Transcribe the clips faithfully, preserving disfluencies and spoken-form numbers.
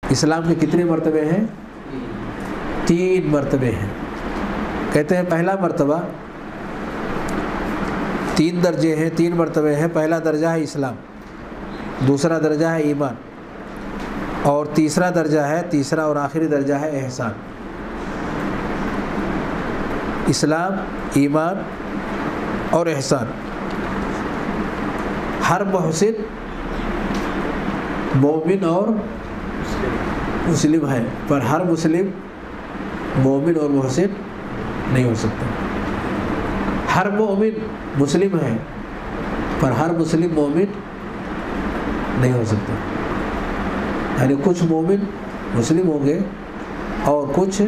اسلام کے کتنے مرتبے ہیں؟ تین مرتبے ہیں. کہتے ہیں پہلا مرتبہ، تین درجے ہیں، تین مرتبے ہیں. پہلا درجہ ہے اسلام، دوسرا درجہ ہے ایمان، اور تیسرا درجہ ہے، تیسرا اور آخری درجہ ہے احسان. اسلام، ایمان اور احسان. ہر محسن مومن اور مسلم ہے، پر ہر مسلم مومن اور محسن نہیں ہو سکتا. ہر مومن مسلم ہے، پر ہر مسلم مومن نہیں ہو سکتا. یعنی کچھ مومن مسلم ہوں گے اور کچھ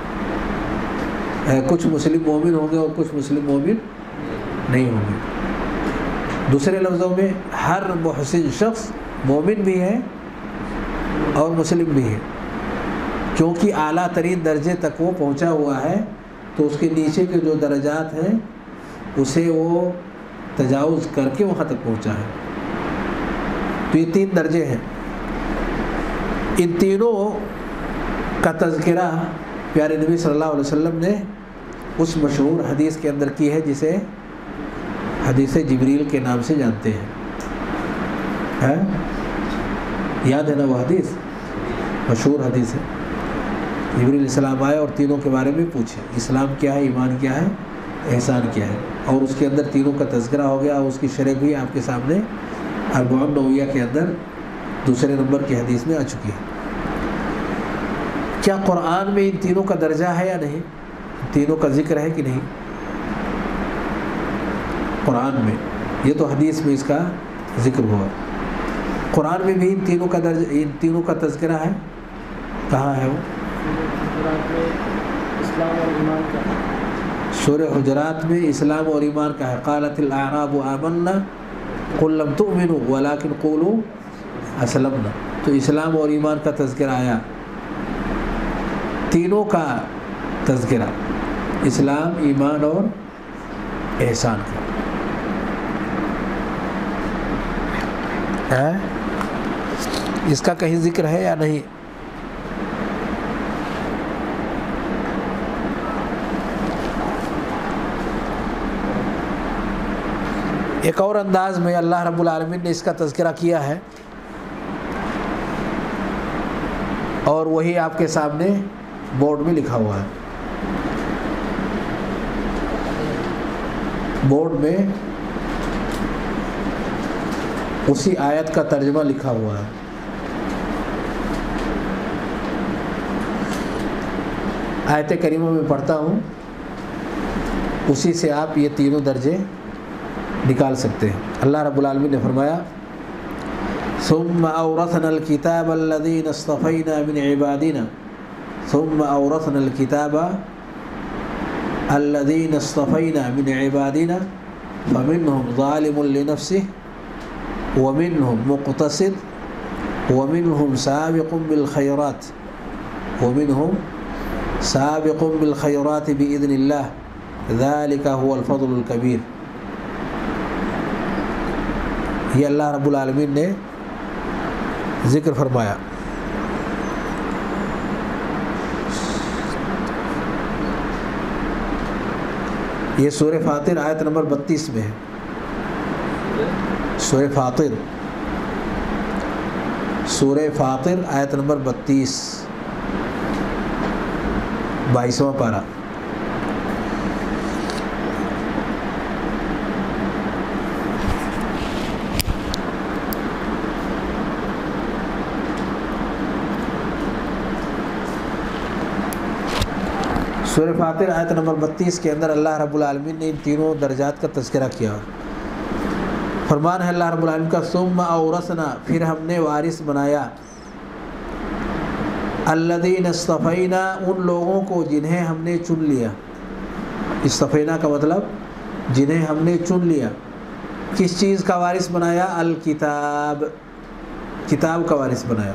کچھ مسلم مومن ہوں گے اور کچھ مسلم مومن نہیں ہوں گے. دوسرے لفظوں میں ہر محسن شخص مومن بھی ہے اور مسلم بھی ہے، کیونکہ اعلیٰ ترین درجے تک وہ پہنچا ہوا ہے، تو اس کے نیچے کے جو درجات ہیں اسے وہ تجاوز کر کے وہاں تک پہنچا ہے. تو یہ تین درجے ہیں. ان تینوں کا تذکرہ پیارے نبی صلی اللہ علیہ وسلم نے اس مشہور حدیث کے اندر کی ہے جسے حدیث جبریل کے نام سے جانتے ہیں. ہے یاد ہے نا وہ حدیث؟ مشہور حدیث ہے. جبریل علیہ السلام آئے اور تینوں کے بارے میں پوچھے، اسلام کیا ہے، ایمان کیا ہے، احسان کیا ہے، اور اس کے اندر تینوں کا تذکرہ ہو گیا. اس کی شرح بھی آپ کے سامنے اربعین نوویہ کے اندر دوسرے نمبر کی حدیث میں آ چکی ہے. کیا قرآن میں ان تینوں کا درجہ ہے یا نہیں؟ تینوں کا ذکر ہے کہ نہیں قرآن میں؟ یہ تو حدیث میں اس کا ذکر ہوا. قرآن میں بھی ان تینوں کا درجہ، ان تینوں کا تذکرہ ہے. کہاں ہے وہ؟ اسلام اور ایمان کا. سورہ حجرات میں اسلام اور ایمان کا ہے. قالت الاعراب آمنا قل لم تؤمنوا ولكن قولوا اسلمنا. تو اسلام اور ایمان کا تذکرہ آیا. تینوں کا تذکرہ، اسلام، ایمان اور احسان کا. ہے اس کا کہیں ذکر ہے یا نہیں؟ ایک اور انداز میں اللہ رب العالمین نے اس کا تذکرہ کیا ہے، اور وہی آپ کے سامنے بورڈ میں لکھا ہوا ہے. بورڈ میں اسی آیت کا ترجمہ لکھا ہوا ہے. آیت کریمہ میں پڑھتا ہوں، اسی سے آپ یہ تینوں درجے نکال سکتے ہیں. اللہ رب العالمین نے فرمایا ثم اورثنا الكتاب الذين اصطفينا من عبادنا ثم اورثنا الكتاب الذين اصطفينا من عبادنا فمنهم ظالم لنفسه ومنهم مقتصد ومنهم سابق بالخيرات ومنهم سابق بالخيرات بإذن الله ذلك هو الفضل الكبير. یہ اللہ رب العالمین نے ذکر فرمایا. یہ سورہ فاطر آیت نمبر بتیس میں ہے. سورہ فاطر سورہ فاطر آیت نمبر بتیس، بائیسواں پارہ. سورہ فاطر آیت نمبر بتیس کے اندر اللہ رب العالمین نے ان تینوں درجات کا تذکرہ کیا. فرمان ہے اللہ رب العالمین کا ثم اورثنا، پھر ہم نے وارث بنایا، الذین اصطفینا، ان لوگوں کو جنہیں ہم نے چن لیا. اصطفینا کا مطلب جنہیں ہم نے چن لیا. کس چیز کا وارث بنایا؟ الکتاب، کتاب کا وارث بنایا.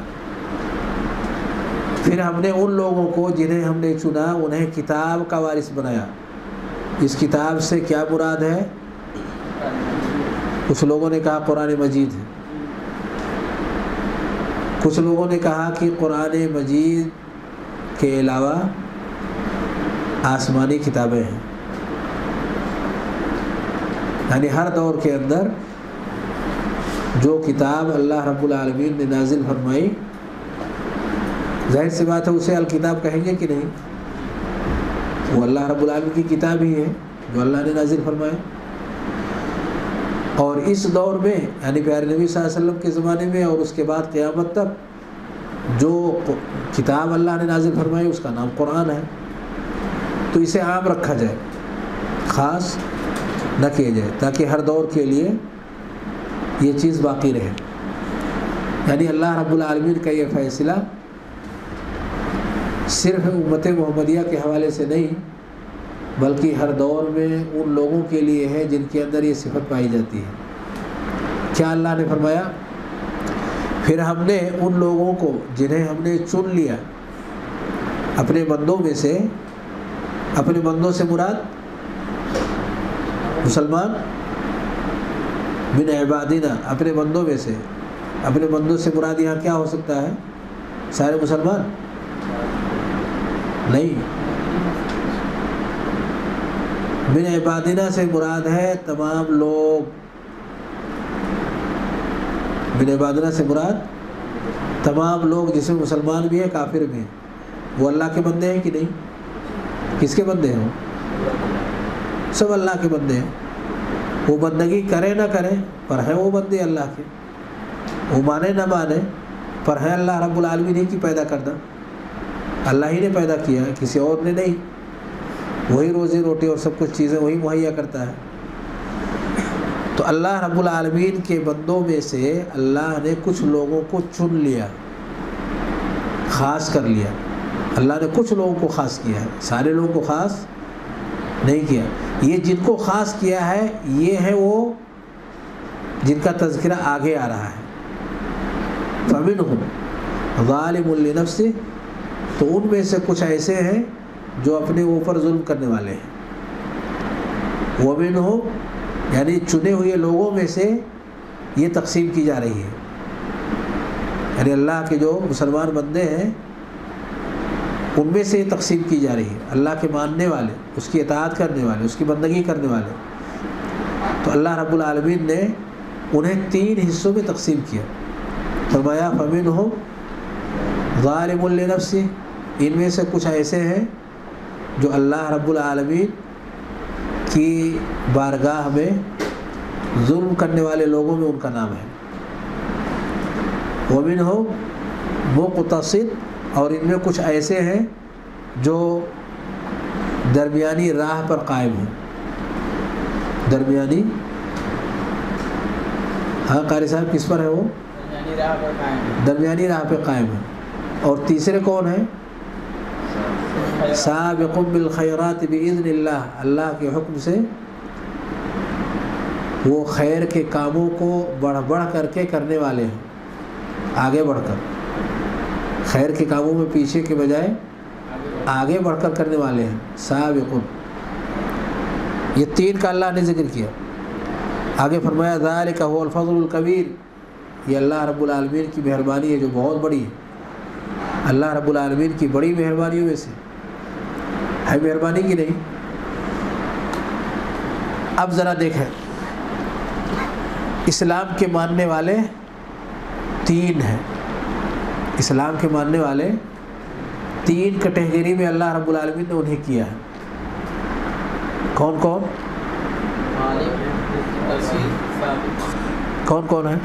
پھر ہم نے ان لوگوں کو جنہیں ہم نے چنا انہیں کتاب کا وارث بنایا. اس کتاب سے کیا مراد ہے؟ کچھ لوگوں نے کہا قرآن مجید ہے. کچھ لوگوں نے کہا کہ قرآن مجید کے علاوہ آسمانی کتابیں ہیں، یعنی ہر دور کے اندر جو کتاب اللہ رب العالمین نے نازل فرمائی، ظاہر سی بات ہے اسے الکتاب کہیں گے کہ نہیں، وہ اللہ رب العالمین کی کتاب ہی ہے جو اللہ نے نازل فرمایا۔ اور اس دور میں یعنی پیارے نبی صلی اللہ علیہ وسلم کے زمانے میں اور اس کے بعد قیامت تک جو کتاب اللہ نے نازل فرمائی اس کا نام قرآن ہے، تو اسے عام رکھا جائے، خاص نہ کیا جائے، تاکہ ہر دور کے لیے یہ چیز باقی رہے۔ یعنی اللہ رب العالمین کا یہ فیصلہ صرف امت محمدیہ کے حوالے سے نہیں، بلکہ ہر دور میں ان لوگوں کے لیے ہے جن کے اندر یہ صفت پائی جاتی ہے۔ کیا اللہ نے فرمایا؟ پھر ہم نے ان لوگوں کو جنہیں ہم نے چن لیا اپنے بندوں میں سے، اپنے بندوں سے مراد مسلمان، من عبادنا، اپنے بندوں میں سے، اپنے بندوں سے مراد یہاں کیا ہو سکتا ہے؟ سارے مسلمان نہیں، من عبادنا سے مراد ہے تمام لوگ، من عبادنا سے مراد تمام لوگ جس میں مسلمان بھی ہیں کافر بھی ہیں۔ وہ اللہ کے بندے ہیں کہ نہیں؟ کس کے بندے ہیں؟ سب اللہ کے بندے ہیں۔ وہ بندگی کرے نہ کرے پر ہے وہ بندے اللہ کے، وہ مانے نہ مانے پر ہے اللہ رب العالمین ہی کی پیدا کردہ، اللہ ہی نے پیدا کیا ہے، کسی اور نے نہیں۔ وہی روزی روٹی اور سب کچھ چیزیں وہی مہیا کرتا ہے۔ تو اللہ رب العالمین کے بندوں میں سے اللہ نے کچھ لوگوں کو چن لیا، خاص کر لیا۔ اللہ نے کچھ لوگوں کو خاص کیا ہے، سارے لوگوں کو خاص نہیں کیا۔ یہ جن کو خاص کیا ہے یہ ہے وہ جن کا تذکرہ آگے آ رہا ہے۔ فَمِنْهُمْ ظَالِمٌ لِنَفْسِهِ، تو ان میں سے کچھ ایسے ہیں جو اپنے اوپر ظلم کرنے والے ہیں۔ وَمِنْهُمْ یعنی چنے ہوئے لوگوں میں سے یہ تقسیم کی جا رہی ہے، یعنی اللہ کے جو مسلمان بندے ہیں ان میں سے یہ تقسیم کی جا رہی ہے، اللہ کے ماننے والے، اس کی اطاعت کرنے والے، اس کی بندگی کرنے والے۔ تو اللہ رب العالمین نے انہیں تین حصوں میں تقسیم کیا۔ فرمایا فَمِنْهُمْ ظَالِمٌ لِنَفْسِهِ، ان میں سے کچھ ایسے ہیں جو اللہ رب العالمین کی بارگاہ میں ظلم کرنے والے لوگوں میں ان کا نام ہے۔ وَمِنْهُمْ مُقْتَصِدٌ، اور ان میں کچھ ایسے ہیں جو درمیانی راہ پر قائم ہیں۔ درمیانی، ہاں قاری صاحب کس پر ہے وہ؟ درمیانی راہ پر قائم ہے، درمیانی راہ پہ قائم ہے۔ اور تیسرے کون ہیں؟ سابق بالخیرات باذن اللہ، اللہ کے حکم سے وہ خیر کے کاموں کو بڑھ بڑھ کر کے کرنے والے ہیں، آگے بڑھ کر، خیر کے کاموں میں پیچھے کے بجائے آگے بڑھ کر کرنے والے ہیں۔ سابق، یہ تین کا اللہ نے ذکر کیا۔ آگے فرمایا ذالک هو الفضل الکبیر، یہ اللہ رب العالمین کی مہربانی ہے جو بہت بڑی ہے، اللہ رب العالمین کی بڑی مہربانیوں میں سے ہے مہربانی کی نہیں۔ اب ذرا دیکھیں، اسلام کے ماننے والے تین ہیں، اسلام کے ماننے والے تین کیٹیگری میں اللہ رب العالمین نے انہیں کیا ہے۔ کون کون کون کون ہے؟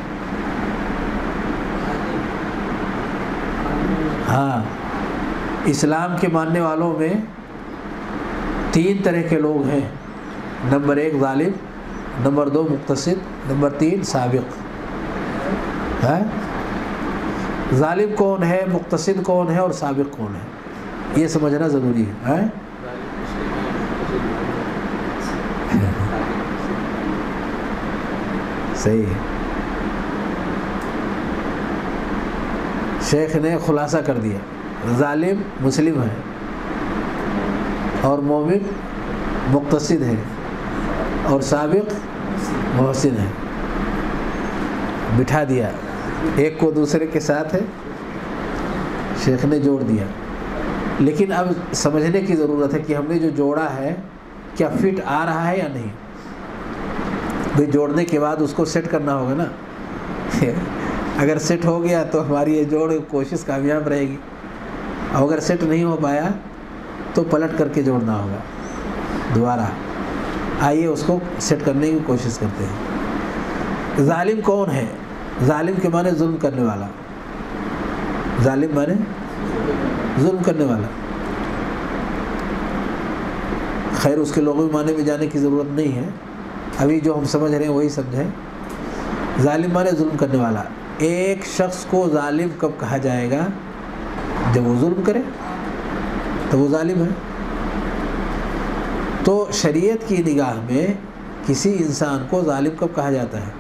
ہاں، اسلام کے ماننے والوں میں تین طرح کے لوگ ہیں، نمبر ایک ظالم، نمبر دو مقتصد، نمبر تین سابق ہے۔ ظالم کون ہے، مقتصد کون ہے اور سابق کون ہے، یہ سمجھنا ضروری ہے۔ صحیح ہے، شیخ نے خلاصہ کر دیا، ظالم مسلم ہے اور مومن مقتصد ہے اور سابق محسن ہے، بٹھا دیا، ایک کو دوسرے کے ساتھ ہے شیخ نے جوڑ دیا، لیکن اب سمجھنے کی ضرورت ہے کہ ہم نے جو جوڑا ہے کیا فٹ آ رہا ہے یا نہیں. بھئی جوڑنے کے بعد اس کو سیٹ کرنا ہوگا نا. اگر سیٹ ہو گیا تو ہماری یہ جوڑ کوشش کامیاب رہے گی، اور اگر سیٹ نہیں ہو پایا تو پلٹ کر کے جوڑنا ہوگا دوبارہ. آئیے اس کو سیٹ کرنے کی کوشش کرتے ہیں. ظالم کون ہے؟ ظالم کے معنی ظلم کرنے والا. ظالم معنی ظلم کرنے والا. خیر اس کے لغوی معنی میں جانے کی ضرورت نہیں ہے، ابھی جو ہم سمجھ رہے ہیں وہی سمجھیں. ظالم معنی ظلم کرنے والا. ایک شخص کو ظالم کب کہا جائے گا؟ جب وہ ظلم کرے تو وہ ظالم ہے. تو شریعت کی نگاہ میں کسی انسان کو ظالم کب کہا جاتا ہے؟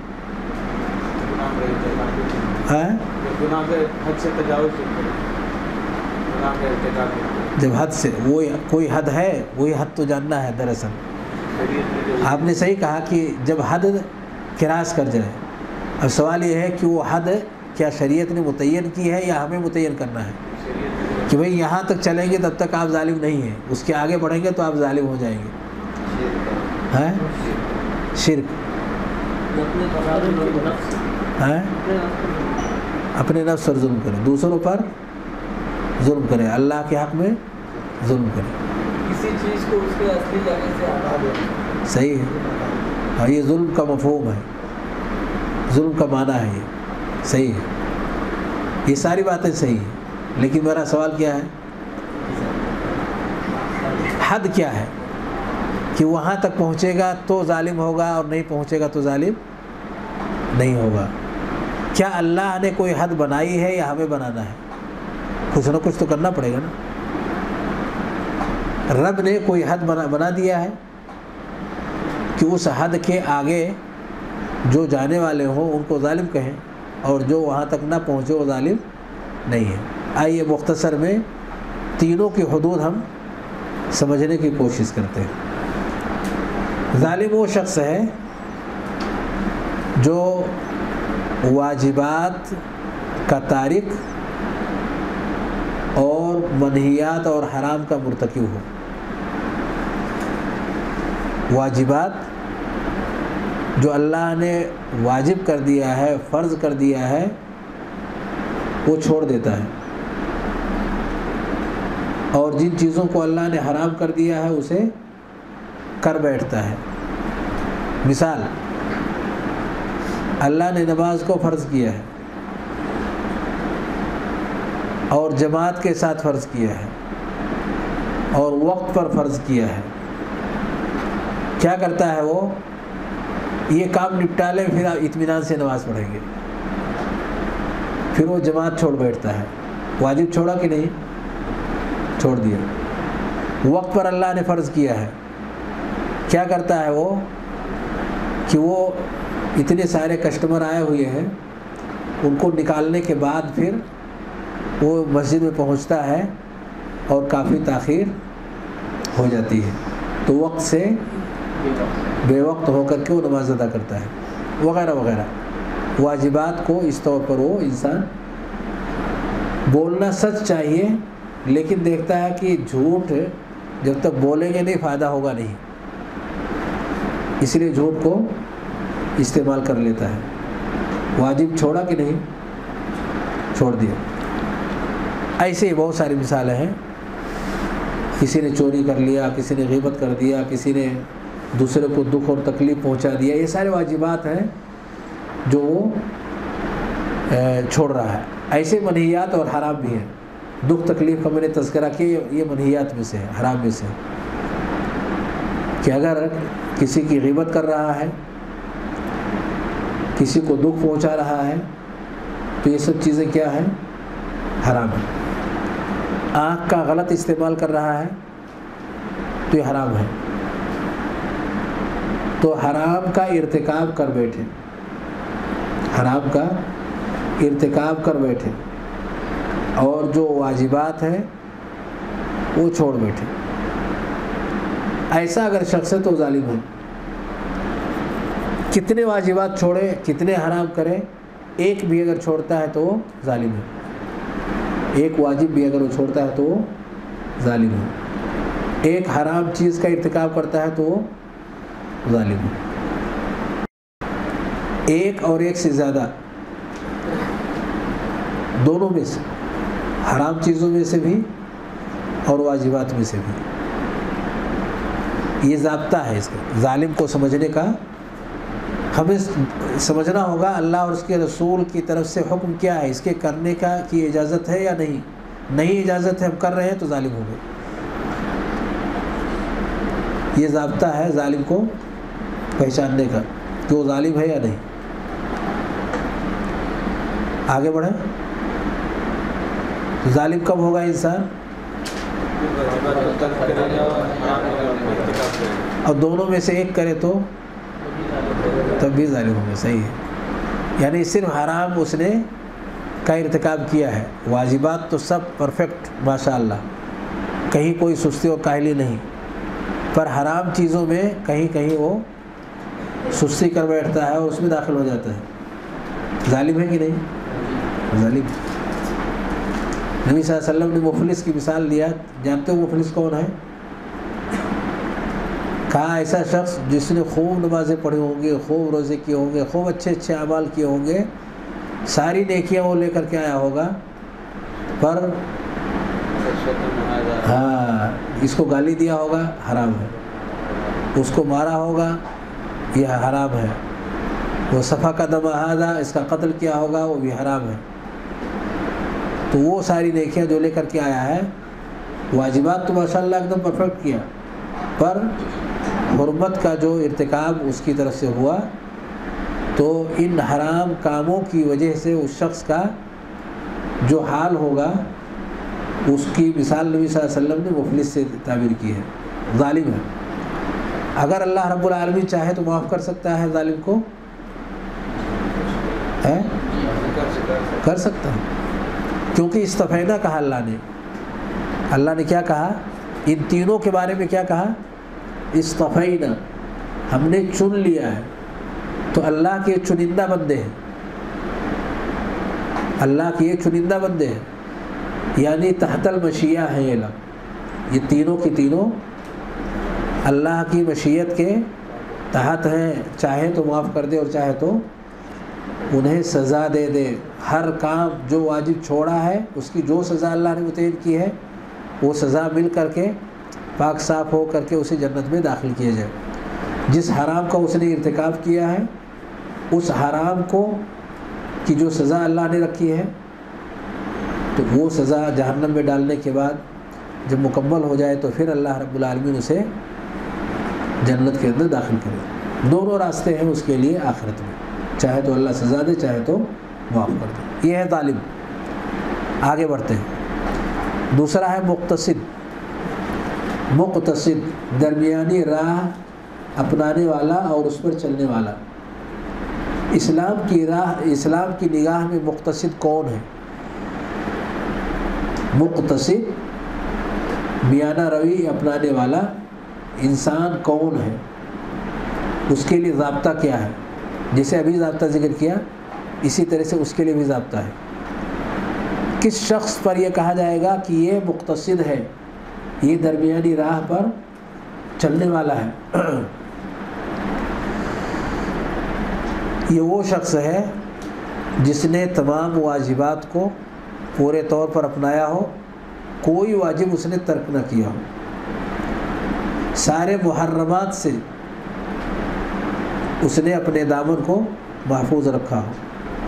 جب حد سے، وہ کوئی حد ہے، وہی حد تو جاننا ہے. دراصل آپ نے صحیح کہا کہ جب حد کراس کر جائے. اب سوال یہ ہے کہ وہ حد کیا شریعت نے متعین کی ہے یا ہمیں متعین کرنا ہے؟ کہ بھئی یہاں تک چلیں گے تب تک آپ ظالم نہیں ہیں، اس کے آگے بڑھیں گے تو آپ ظالم ہو جائیں گے. ہیں شرک، ہیں اپنے نفس پر ظلم کریں، دوسروں پر ظلم کریں، اللہ کے حق میں ظلم کریں. کسی چیز کو اس کے اصلی جگہ سے ہٹا دیں. صحیح ہے. اور یہ ظلم کا مفہوم ہے، ظلم کا معنی ہے یہ. صحیح ہے، یہ ساری باتیں صحیح ہیں، لیکن میرا سوال کیا ہے؟ حد کیا ہے کہ وہاں تک پہنچے گا تو ظالم ہوگا اور نہیں پہنچے گا تو ظالم نہیں ہوگا. کیا اللہ نے کوئی حد بنائی ہے یا ہمیں بنانا ہے؟ کچھ نہ کچھ تو کرنا پڑے گا نا. رب نے کوئی حد بنا بنا دیا ہے کہ اس حد کے آگے جو جانے والے ہوں ان کو ظالم کہیں، اور جو وہاں تک نہ پہنچے وہ ظالم نہیں ہے. آئیے مختصر میں تینوں کی حدود ہم سمجھنے کی کوشش کرتے ہیں. ظالم وہ شخص ہے جو واجبات کا تارک اور منہیات اور حرام کا مرتکب ہو. واجبات جو اللہ نے واجب کر دیا ہے، فرض کر دیا ہے، وہ چھوڑ دیتا ہے، اور جن چیزوں کو اللہ نے حرام کر دیا ہے اسے کر بیٹھتا ہے. مثال، اللہ نے نماز کو فرض کیا ہے اور جماعت کے ساتھ فرض کیا ہے اور وقت پر فرض کیا ہے. کیا کرتا ہے وہ؟ یہ کام نپٹا لے پھر اطمینان سے نماز پڑھیں گے، پھر وہ جماعت چھوڑ بیٹھتا ہے. واجب چھوڑا کہ نہیں؟ چھوڑ دیا. وقت پر اللہ نے فرض کیا ہے، کیا کرتا ہے وہ کہ وہ اتنے سارے کسٹمر آئے ہوئے ہیں، ان کو نکالنے کے بعد پھر وہ مسجد میں پہنچتا ہے اور کافی تاخیر ہو جاتی ہے، تو وقت سے بے وقت ہو کر کے وہ نماز ادا کرتا ہے، وغیرہ وغیرہ. واجبات کو اس طور پر وہ انسان بولنا سچ چاہیے، لیکن دیکھتا ہے کہ جھوٹ جب تک بولیں گے نہیں فائدہ ہوگا نہیں، اس لیے جھوٹ کو استعمال کر لیتا ہے. واجب چھوڑا کہ نہیں؟ چھوڑ دیا. ایسے ہی بہت ساری مثالیں ہیں. کسی نے چوری کر لیا، کسی نے غیبت کر دیا، کسی نے دوسرے کو دکھ اور تکلیف پہنچا دیا. یہ سارے واجبات ہیں جو وہ چھوڑ رہا ہے. ایسے منہیات اور حرام بھی ہیں. دکھ تکلیف کا میں نے تذکرہ کیا، یہ منہیات میں سے ہے، حرام میں سے ہے. کہ اگر کسی کی غیبت کر رہا ہے، کسی کو دکھ پہنچا رہا ہے، تو یہ سب چیزیں کیا ہیں؟ حرام ہے. آنکھ کا غلط استعمال کر رہا ہے تو یہ حرام ہے. تو حرام کا ارتکاب کر بیٹھے، حرام کا ارتکاب کر بیٹھے اور جو واجبات ہیں وہ چھوڑ بیٹھے. ایسا اگر شخص ہے تو ظالم ہے. کتنے واجبات چھوڑے، کتنے حرام کرے، ایک بھی اگر چھوڑتا ہے تو وہ ظالم ہے. ایک واجب بھی اگر وہ چھوڑتا ہے تو وہ ظالم ہے، ایک حرام چیز کا ارتکاب کرتا ہے تو وہ ظالم ہے، ایک اور ایک سے زیادہ، دونوں میں سے، حرام چیزوں میں سے بھی اور واجبات میں سے بھی۔ یہ ضابطہ ہے اس کا، ظالم کو سمجھنے کا ہمیں سمجھنا ہوگا اللہ اور اس کے رسول کی طرف سے حکم کیا ہے، اس کے کرنے کا کی اجازت ہے یا نہیں، نہیں اجازت ہے ہم کر رہے ہیں تو ظالم ہو گئے۔ یہ ضابطہ ہے ظالم کو پہچاننے کا کہ وہ ظالم ہے یا نہیں۔ آگے بڑھیں، ظالم کب ہوگا انسان؟ اور دونوں میں سے ایک کرے تو تب بھی ظالم ہوگا، صحیح ہے۔ یعنی صرف حرام اس نے کا ارتکاب کیا ہے، واجبات تو سب پرفیکٹ ماشاءاللہ، کہیں کوئی سستی اور کاہلی نہیں، پر حرام چیزوں میں کہیں کہیں وہ سستی کر بیٹھتا ہے اور اس میں داخل ہو جاتا ہے، ظالم ہے کہ نہیں؟ ظالم۔ نبی صلی اللہ علیہ وسلم نے مفلس کی مثال دیا، جانتے ہو مفلس کون ہے؟ کہا ایسا شخص جس نے خوب نمازیں پڑھی ہوں گے، خوب روزے کیے ہوں گے، خوب اچھے اچھے اعمال کیے ہوں گے، ساری نیکیاں وہ لے کر کے آیا ہوگا، پر ہاں اس کو گالی دیا ہوگا، حرام ہے، اس کو مارا ہوگا، یہ حرام ہے، وہ صفا کا دم ہذا، اس کا قتل کیا ہوگا، وہ بھی حرام ہے۔ تو وہ ساری نیکیاں جو لے کر کے آیا ہے، واجبات تو ماشاءاللہ ایک دم پرفیکٹ کیا، پر حرمت کا جو ارتکاب اس کی طرف سے ہوا، تو ان حرام کاموں کی وجہ سے اس شخص کا جو حال ہوگا، اس کی مثال نبی صلی اللہ علیہ وسلم نے مفلس سے تعبیر کی ہے، ظالم ہے۔ اگر اللہ رب العالمین چاہے تو معاف کر سکتا ہے ظالم کو، ہے کر سکتا ہے، کیونکہ استفینا کہا اللہ نے، اللہ نے کیا کہا ان تینوں کے بارے میں؟ کیا کہا؟ استفینا، ہم نے چن لیا ہے، تو اللہ کے چنندہ بندے ہیں، اللہ کے یہ چنندہ بندے ہیں، یعنی تحت المشیہ ہیں یہ لوگ، یہ تینوں کی تینوں اللہ کی مشیت کے تحت ہیں، چاہے تو معاف کر دے اور چاہے تو انہیں سزا دے دے۔ ہر کام جو واجب چھوڑا ہے اس کی جو سزا اللہ نے متعین کی ہے، وہ سزا مل کر کے پاک صاف ہو کر کے اسے جنت میں داخل کیا جائے۔ جس حرام کا اس نے ارتکاب کیا ہے، اس حرام کو کی جو سزا اللہ نے رکھی ہے، تو وہ سزا جہنم میں ڈالنے کے بعد جب مکمل ہو جائے تو پھر اللہ رب العالمین اسے جنت کے اندر داخل کرے۔ دونوں راستے ہیں اس کے لیے آخرت میں، چاہے تو اللہ سزا دے، چاہے تو معاف کر دے۔ یہ ہے ظالم۔ آگے بڑھتے ہیں، دوسرا ہے مقتصد۔ مقتصد درمیانی راہ اپنانے والا اور اس پر چلنے والا۔ اسلام کی راہ، اسلام کی نگاہ میں مقتصد کون ہے؟ مقتصد میانہ روی اپنانے والا انسان کون ہے؟ اس کے لیے ضابطہ کیا ہے؟ جیسے ابھی ضابطہ ذکر کیا، اسی طرح سے اس کے لیے بھی ضابطہ ہے۔ کس شخص پر یہ کہا جائے گا کہ یہ مقتصد ہے، یہ درمیانی راہ پر چلنے والا ہے؟ یہ وہ شخص ہے جس نے تمام واجبات کو پورے طور پر اپنایا ہو، کوئی واجب اس نے ترک نہ کیا ہو، سارے محرمات سے اس نے اپنے دامن کو محفوظ رکھا ہو۔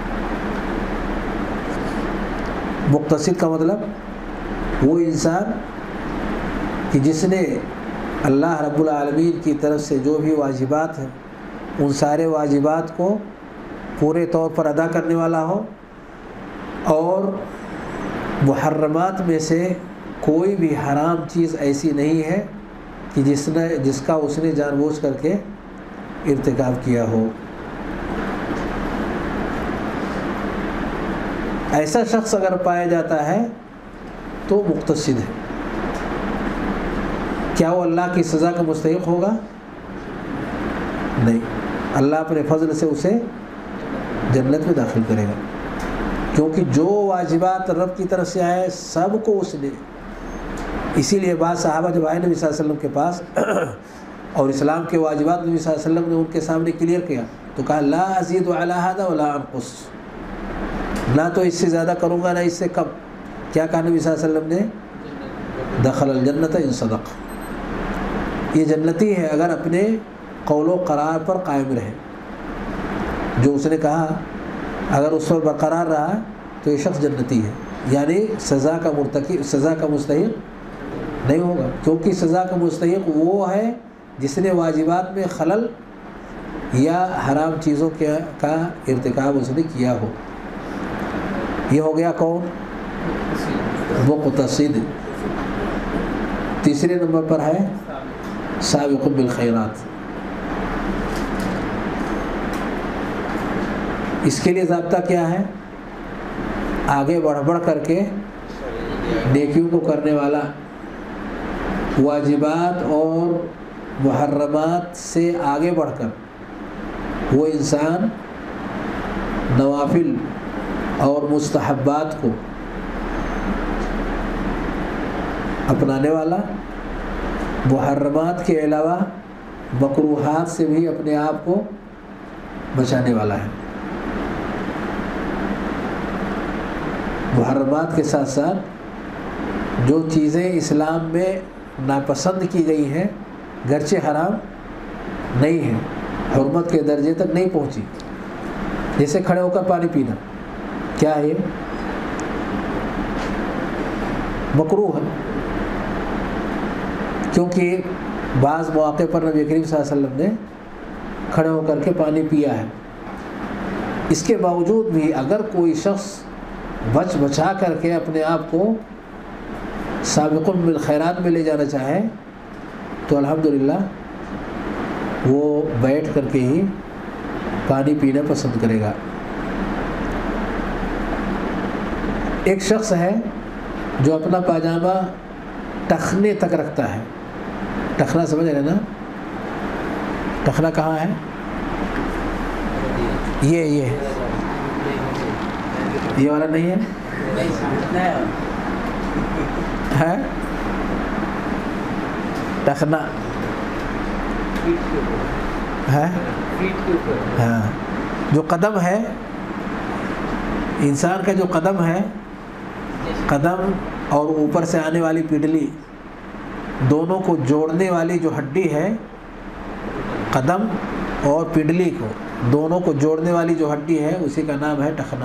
مقتصد کا مطلب وہ انسان کہ جس نے اللہ رب العالمین کی طرف سے جو بھی واجبات ہیں ان سارے واجبات کو پورے طور پر ادا کرنے والا ہو، اور محرمات میں سے کوئی بھی حرام چیز ایسی نہیں ہے کہ جس نے جس کا اس نے جان بوجھ کر کے ارتکاب کیا ہو۔ ایسا شخص اگر پایا جاتا ہے تو مقتصد ہے۔ کیا وہ اللہ کی سزا کا مستحق ہوگا؟ نہیں، اللہ اپنے فضل سے اسے جنت میں داخل کرے گا۔ کیونکہ جو واجبات رب کی طرف سے آئے سب کو اس نے، اسی لیے بعض صحابہ جب آئے نبی صلی اللہ علیہ وسلم کے پاس اور اسلام کے واجبات نبی صلی اللہ علیہ وسلم نے ان کے سامنے کلیئر کیا تو کہا لا ازید علی ھذا ولا انقص، نہ تو اس سے زیادہ کروں گا نہ اس سے کم. کیا کہا نبی صلی اللہ علیہ وسلم نے؟ دخل الجنت ان صدق، یہ جنتی ہے اگر اپنے قول و قرار پر قائم رہے. جو اس نے کہا اگر اس پر برقرار رہا تو یہ شخص جنتی ہے، یعنی سزا کا مرتکب، سزا کا مستحق نہیں ہوگا، کیونکہ سزا کا مستحق وہ ہے جس نے واجبات میں خلل یا حرام چیزوں کے کا ارتکاب اس نے کیا ہو. یہ ہو گیا کون؟ مقتصد. تیسرے نمبر پر ہے سابق بالخیرات. اس کے لیے ضابطہ کیا ہے؟ آگے بڑھ بڑھ کر کے نیکیوں کو کرنے والا، واجبات اور محرمات سے آگے بڑھ کر وہ انسان نوافل اور مستحبات کو اپنانے والا، محرمات کے علاوہ مکروہات سے بھی اپنے آپ کو بچانے والا ہے. محرمات کے ساتھ ساتھ جو چیزیں اسلام میں ناپسند کی گئی ہیں گرچہ حرام نہیں ہیں، حرمت کے درجے تک نہیں پہنچی، جیسے کھڑے ہو کر پانی پینا، کیا ہے؟ مکروہ ہے، کیونکہ بعض مواقع پر نبی کریم صلی اللہ علیہ وسلم نے کھڑے ہو کر کے پانی پیا ہے. اس کے باوجود بھی اگر کوئی شخص بچ بچا کر کے اپنے آپ کو سابق بالخیرات میں لے جانا چاہے تو الحمدللہ وہ بیٹھ کر کے ہی پانی پینا پسند کرے گا. ایک شخص ہے جو اپنا پاجامہ ٹخنے تک رکھتا ہے. ٹخنا سمجھ رہے نا؟ ٹخنا کہاں ہے؟ یہ یہ یہ والا نہیں ہے؟ ہے ٹخنا ہے؟ ہاں، جو قدم ہے انسان کا، جو قدم ہے، قدم اور اوپر سے آنے والی پڈلی دونوں کو جوڑنے والی جو ہڈی ہے، قدم اور پڈلی کو دونوں کو جوڑنے والی جو ہڈی ہے اسی کا نام ہے ٹخنا.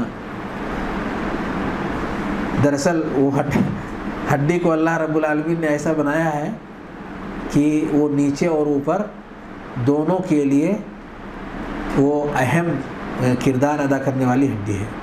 دراصل وہ ہڈی کو اللہ رب العالمین نے ایسا بنایا ہے کہ وہ نیچے اور اوپر دونوں کے لیے وہ اہم کردار ادا کرنے والی ہڈی ہے.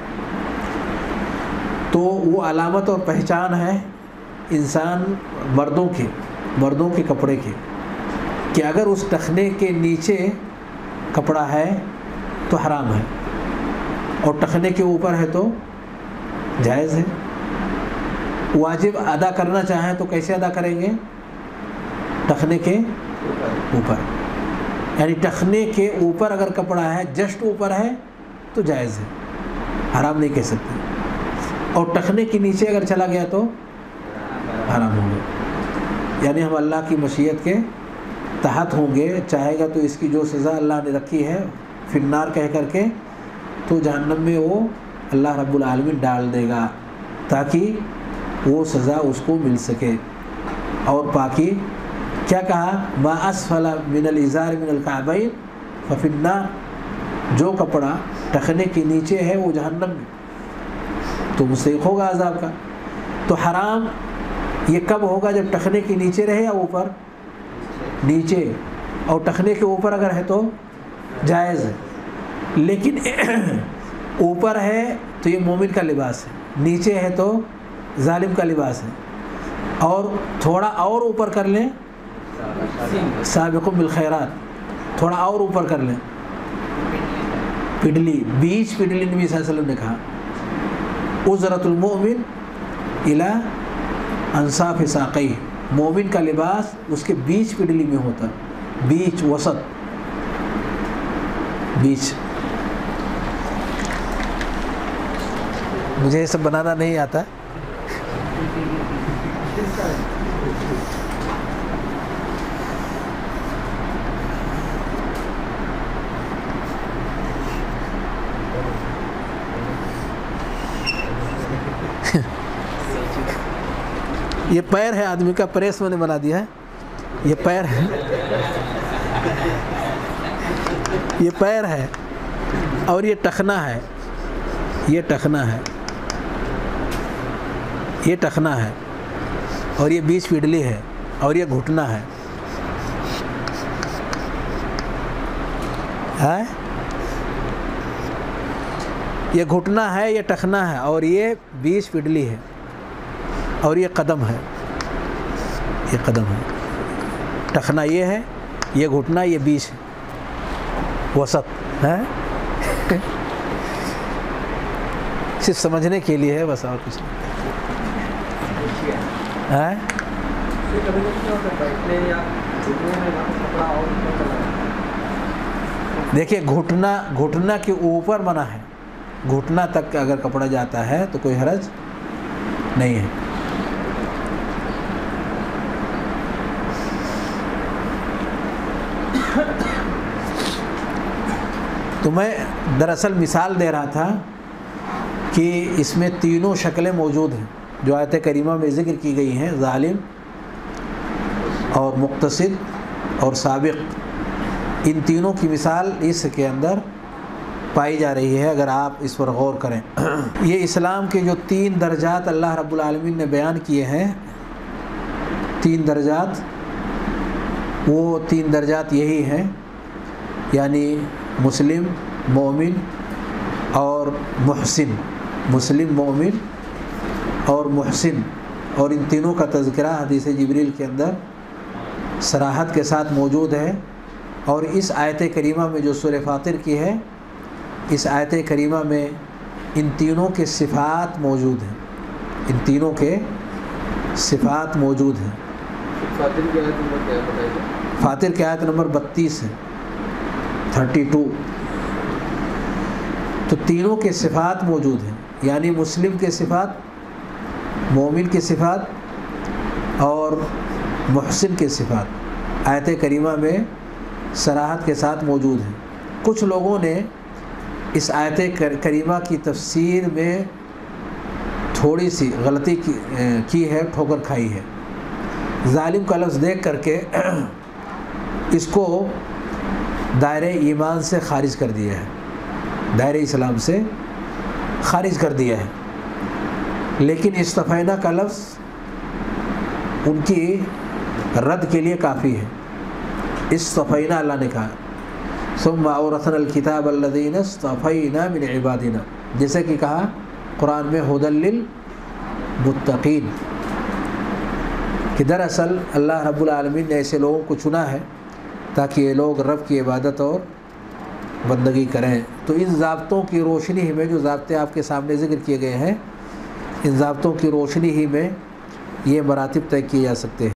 تو وہ علامت اور پہچان ہے انسان مردوں کے مردوں کے کپڑے کے، کہ اگر اس ٹخنے کے نیچے کپڑا ہے تو حرام ہے اور ٹخنے کے اوپر ہے تو جائز ہے. واجب ادا کرنا چاہیں تو کیسے ادا کریں گے؟ ٹخنے کے اوپر، یعنی ٹخنے کے اوپر اگر کپڑا ہے، جسٹ اوپر ہے تو جائز ہے، حرام نہیں کہہ سکتے. اور ٹخنے کے نیچے اگر چلا گیا تو حرام ہوں گے. یعنی ہم اللہ کی مشیت کے تحت ہوں گے. چاہے گا تو اس کی جو سزا اللہ نے رکھی ہے فی النار کہہ کر کے تو جہنم میں وہ اللہ رب العالمین ڈال دے گا تاکہ وہ سزا اس کو مل سکے. اور پاکی کیا کہا؟ ما اسفل من الازار من الکعبین ففی النار، جو کپڑا ٹخنے کے نیچے ہے وہ جہنم میں تو مستحق ہوگا عذاب کا. تو حرام یہ کب ہوگا؟ جب ٹخنے کے نیچے رہے یا اوپر؟ نیچے. اور ٹخنے کے اوپر اگر ہے تو جائز ہے. لیکن اوپر ہے تو یہ مومن کا لباس ہے، نیچے ہے تو ظالم کا لباس ہے. اور تھوڑا اور اوپر کر لیں سابق بالخیرات، تھوڑا اور اوپر کر لیں پڈلی، بیچ پڈلی نبی صلی اللہ علیہ وسلم نے کہا عذرۃ المؤمن الی انصاف ساقیہ، مومن کا لباس اس کے بیچ پڈلی میں ہوتا، بیچ، وسط، بیچ. مجھے یہ سب بنانا نہیں آتا. یہ پیر ہے آدمی کا، پریس میں نے بنا دیا ہے. یہ پیر ہے، یہ پیر ہے اور یہ ٹخنا ہے، یہ ٹخنا ہے، یہ ٹخنا ہے اور یہ بیچ پڈلی ہے اور یہ گھٹنا ہے. ہے یہ گھٹنا ہے، یہ ٹخنا ہے اور یہ بیچ پڈلی ہے اور یہ قدم ہے، یہ قدم ہے. ٹخنا یہ ہے، یہ گھٹنا، یہ بیچ ہے، وسط ہے. صرف سمجھنے کے لیے ہے بس، اور کچھ نہیں. ہے دیکھیے گھٹنا گھٹنا کے اوپر بنا ہے، گھٹنا تک اگر کپڑا جاتا ہے تو کوئی حرج نہیں ہے. تو میں دراصل مثال دے رہا تھا کہ اس میں تینوں شکلیں موجود ہیں جو آیت کریمہ میں ذکر کی گئی ہیں، ظالم اور مقتصد اور سابق. ان تینوں کی مثال اس کے اندر پائی جا رہی ہے اگر آپ اس پر غور کریں. یہ اسلام کے جو تین درجات اللہ رب العالمین نے بیان کیے ہیں، تین درجات، وہ تین درجات یہی ہیں، یعنی مسلم، مومن اور محسن. مسلم، مومن اور محسن، اور ان تینوں کا تذکرہ حدیث جبریل کے اندر صراحت کے ساتھ موجود ہے. اور اس آیت کریمہ میں جو سورہ فاطر کی ہے، اس آیت کریمہ میں ان تینوں کے صفات موجود ہیں، ان تینوں کے صفات موجود ہیں. فاطر کی آیت نمبر کیا ہے بتائیے؟ فاطر کی آیت نمبر بتیس ہے، تھرٹی ٹو. تو تینوں کے صفات موجود ہیں، یعنی مسلم کے صفات، مومن کے صفات اور محسن کے صفات آیت کریمہ میں صراحت کے ساتھ موجود ہیں. کچھ لوگوں نے اس آیت کریمہ کی تفسیر میں تھوڑی سی غلطی کی ہے، ٹھوکر کھائی ہے. ظالم کا لفظ دیکھ کر کے اس کو دائرہ ایمان سے خارج کر دیا ہے، دائرہ اسلام سے خارج کر دیا ہے. لیکن استفینا کا لفظ ان کی رد کے لیے کافی ہے. استفینا اللہ نے کہا، ثم اورثنا الکتاب الذین اصطفینا من عبادنا، جیسے کہ کہا قرآن میں ھدی للمتقین، کہ دراصل اللہ رب العالمین نے ایسے لوگوں کو چنا ہے تاکہ یہ لوگ رب کی عبادت اور بندگی کریں. تو ان ضابطوں کی روشنی ہی میں، جو ضابطے آپ کے سامنے ذکر کیے گئے ہیں، ان ضابطوں کی روشنی ہی میں یہ مراتب طے کیے جا سکتے ہیں.